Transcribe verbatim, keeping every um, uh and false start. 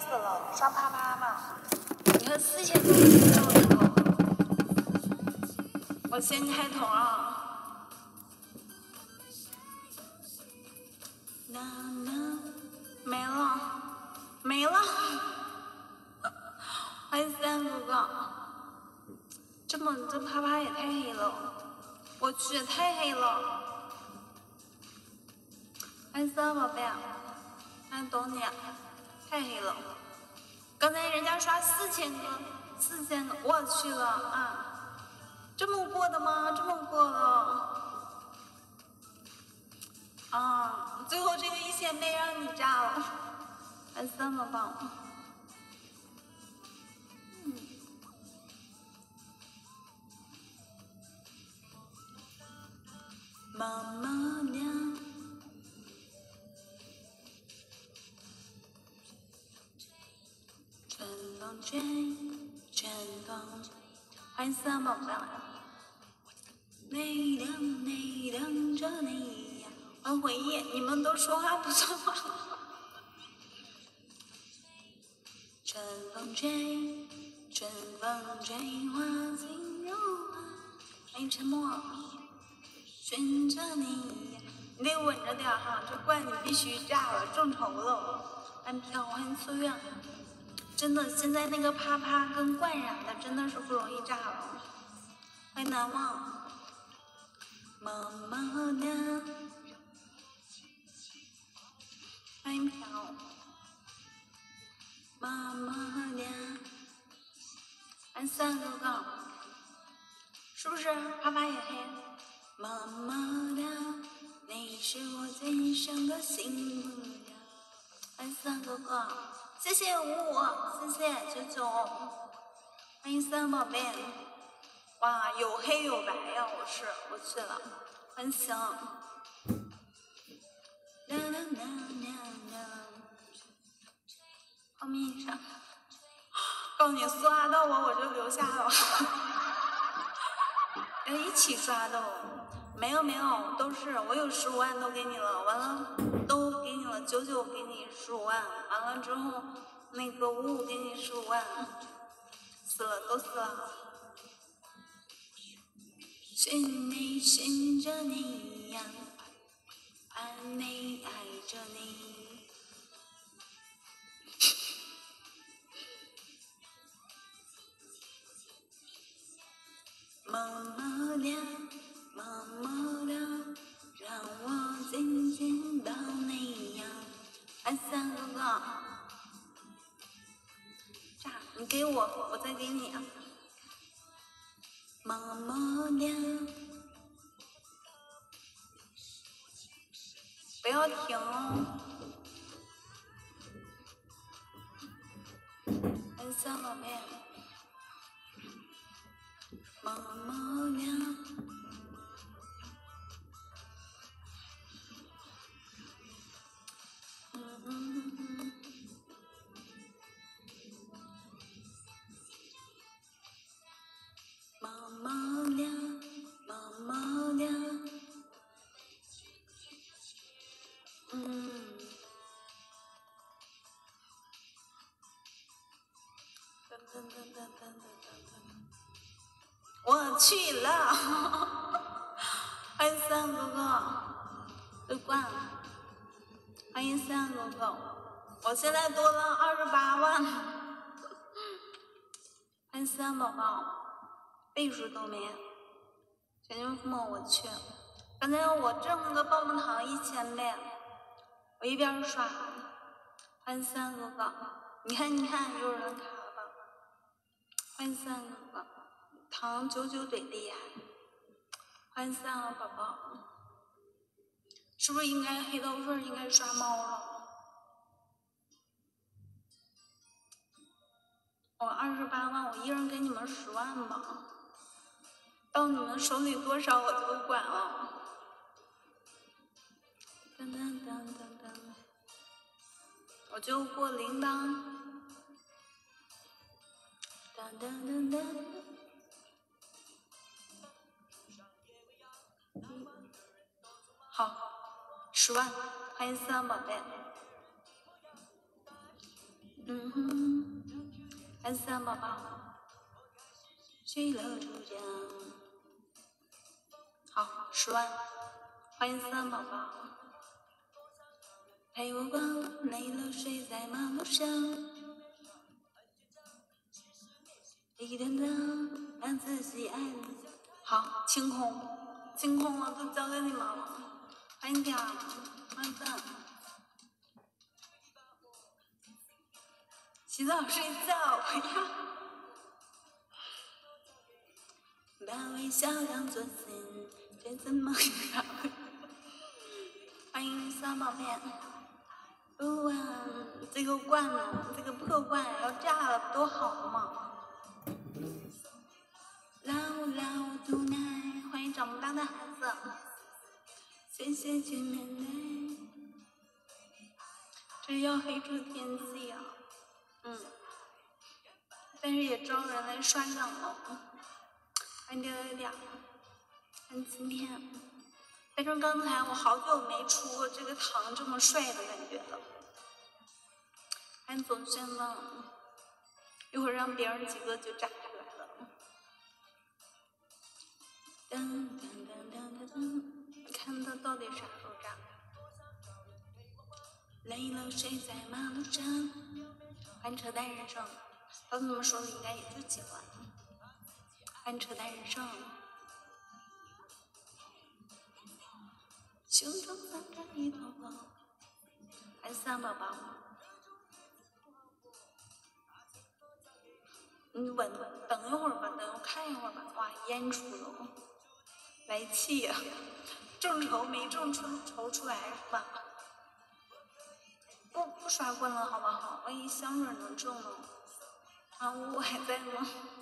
死了，刷啪啪吧！你看四千多人这么多，我先开头啊。那那没了，没了。欢迎三哥哥，这么这啪啪也太黑了，我去，太黑了。欢迎三宝贝，欢迎懂你，太黑了。刚才人家刷四千个，四千个，我去了啊！这么过的吗？这么过的啊！最后这个一千倍让你炸了，还三宝宝。嗯，妈妈娘。春风吹，春风吹，欢迎三宝贝。你等你等着你呀，欢迎回忆，你们都说话不算话。春风吹，春风吹花尽柔花。欢迎沉默，寻着你呀，你得稳着点哈，这怪你必须炸了，众筹了。欢迎飘，欢迎夙愿。真的，现在那个啪啪跟灌染的真的是不容易炸了。欢迎难忘，妈妈的，欢迎飘，妈妈的，欢迎三哥哥，是不是啪啪也黑？妈妈的，你是我今生的幸福呀。欢迎三哥哥，谢谢五五，谢谢九九，欢迎三宝贝。哇，有黑有白呀！我是我去了，很香。泡面上，告诉你刷到我我就留下了。要一起刷的哦，没有没有，都是我有十五万都给你了，完了都给你了，九九给你十五万，完了之后那个五五给你十五万，死了都死了。寻你寻着你呀，爱你爱着你。妈妈的，妈妈的，让我紧紧抱你呀。哎，三哥哥，炸，你给我，我再给你啊。妈妈的。不要停哦！欢迎三宝贝，妈妈呀！嗯嗯嗯，妈妈呀，妈妈呀，嗯。我去了，欢迎三哥哥，被灌了，欢迎三哥哥，我现在多了二十八万，欢迎三宝宝，倍数都没，全球父母我去，刚才我挣个棒棒糖一千倍，我一边刷，欢迎三哥哥，你看你看有人卡了吧？欢迎三哥哥。糖九九怼厉害，欢迎三个宝宝，是不是应该黑豆粉应该刷猫了？我二十八万，我一人给你们十万吧，到你们手里多少我就不管了。噔噔噔噔噔，我就过铃铛。噔噔噔噔。好，十万，欢迎三宝贝。 嗯哼，欢迎三宝宝，谁乐主将？好，十万，欢迎三宝宝，陪我逛，累了睡在马路上，一顿当让自己爱你。好，清空，清空了，都交给你们了，欢迎点儿，欢迎赞。洗澡睡觉，我要把微笑当作信，这怎么样？欢迎三宝贝，不玩这个罐呢，这个破罐要炸了，多好嘛！老老毒奶，欢迎长不大的孩子，谢谢去面对，这要黑出天气啊！嗯，但是也招人来刷奖了。欢迎点点点，欢迎今天。反正刚才我好久没出过这个糖这么帅的感觉了。欢迎总轩梦，一会儿让别人几个就炸出来了。噔噔噔噔噔噔，看他到底啥时候炸。累了睡在马路上，欢迎扯淡人生。老子们说的应该也就几万。欢迎扯淡人生。胸中藏着一朵花。欢迎三宝宝。你稳等一会儿吧，等我看一会儿吧。哇，烟出了，来气呀、啊！众筹没众出筹出来是吧？不不刷棍了好不好？万一香水能中呢？啊，我还在吗？